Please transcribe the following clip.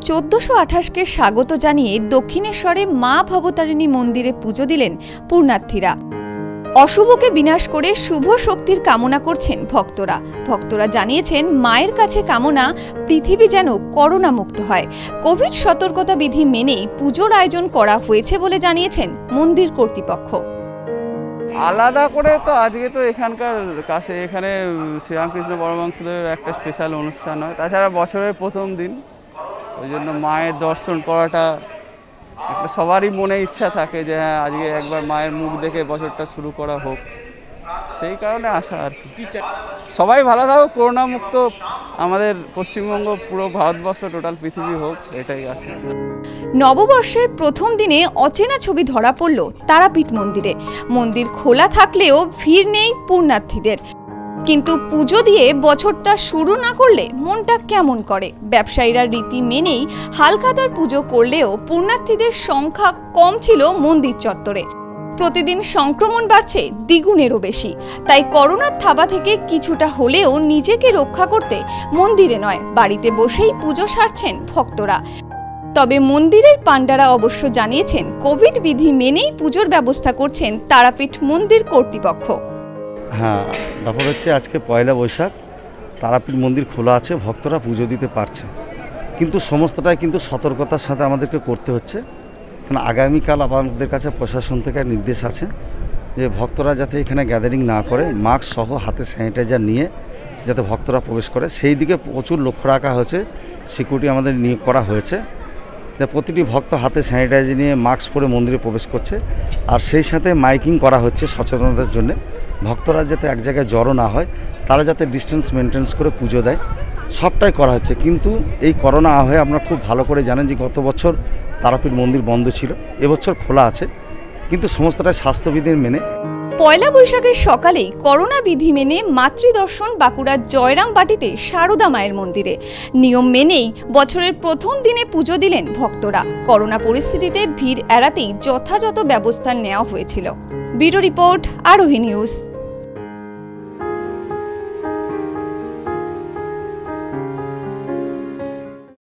1428 কে স্বাগত জানিয়ে দক্ষিণেশ্বরে মা ভবতারিণী মন্দিরে পুজো দিলেন পুণ্যার্থীরা। অশুভকে বিনাশ করে শুভ শক্তির কামনা করছেন ভক্তরা। ভক্তরা জানিয়েছেন মায়ের কাছে কামনা পৃথিবী যেন করোনা মুক্ত হয়। কোভিড সতর্কতা বিধি মেনেই পুজোর আয়োজন করা হয়েছে বলে জানিয়েছেন মন্দির কর্তৃপক্ষ। আলাদা করে তো আজকে তো এখানকার কাছে এখানে শ্রীরামকৃষ্ণ পরমহংসদেবের একটা স্পেশাল অনুষ্ঠান হয়, তাছাড়া বছরের প্রথম দিন, ওই জন্য মায়ের দর্শন করাটা একটা সবারই মনে ইচ্ছা থাকে যে হ্যাঁ আজকে একবার মায়ের মুখ দেখে বছরটা শুরু করা হোক, সেই কারণে আসা আর কি। সবাই ভালো থাকুক, করোনা মুক্ত আমাদের পশ্চিমবঙ্গ, পুরো ভারতবর্ষ, টোটাল পৃথিবী হোক, এটাই আসে। নববর্ষের প্রথম দিনে অচেনা ছবি ধরা পড়ল তারাপীঠ মন্দিরে। মন্দির খোলা থাকলেও ভিড় নেই পুণ্যার্থীদের। কিন্তু পুজো দিয়ে বছরটা শুরু না করলে মনটা কেমন করে। ব্যবসায়ীরা রীতি মেনেই হালখাতার পুজো করলেও পুণ্যার্থীদের সংখ্যা কম ছিল মন্দির চত্বরে। প্রতিদিন সংক্রমণ বাড়ছে দ্বিগুণেরও বেশি। তাই করোনার থাবা থেকে কিছুটা হলেও নিজেকে রক্ষা করতে মন্দিরে নয়, বাড়িতে বসেই পুজো সারছেন ভক্তরা। তবে মন্দিরের পাণ্ডারা অবশ্য জানিয়েছেন কোভিড বিধি মেনেই পুজোর ব্যবস্থা করছেন তারাপীঠ মন্দির কর্তৃপক্ষ। হ্যাঁ, ব্যাপার হচ্ছে আজকে পয়লা বৈশাখ, তারাপীঠ মন্দির খোলা আছে, ভক্তরা পুজো দিতে পারছে, কিন্তু সমস্তটাই কিন্তু সতর্কতার সাথে আমাদেরকে করতে হচ্ছে। কারণ আগামীকাল আমাদের কাছে প্রশাসন থেকে নির্দেশ আছে যে ভক্তরা যাতে এখানে গ্যাদারিং না করে, মাস্ক সহ হাতে স্যানিটাইজার নিয়ে যাতে ভক্তরা প্রবেশ করে, সেই দিকে প্রচুর লক্ষ্য রাখা হয়েছে। সিকিউরিটি আমাদের নিয়োগ করা হয়েছে যে প্রতিটি ভক্ত হাতে স্যানিটাইজার নিয়ে মাস্ক পরে মন্দিরে প্রবেশ করছে। আর সেই সাথে মাইকিং করা হচ্ছে সচেতনতার জন্য, ভক্তরা যাতে এক জায়গায় জড়ো না হয়, তারা যাতে ডিস্টেন্স মেনটেন্স করে পুজো দেয়, সবটাই করা হচ্ছে। কিন্তু এই করোনা আবহে আপনারা খুব ভালো করে জানেন যে গত বছর তারাপীঠ মন্দির বন্ধ ছিল, এবছর খোলা আছে, কিন্তু সমস্তটাই স্বাস্থ্যবিধির মেনে। পয়লা বৈশাখের সকালেই করোনা বিধি মেনে মাতৃদর্শন বাঁকুড়ার জয়রাম বাটিতে সারদা মায়ের মন্দিরে। নিয়ম মেনেই বছরের প্রথম দিনে পুজো দিলেন ভক্তরা। করোনা পরিস্থিতিতে ভিড় এড়াতেই যথাযথ ব্যবস্থা নেওয়া হয়েছিল। Bureau report, Arohi news.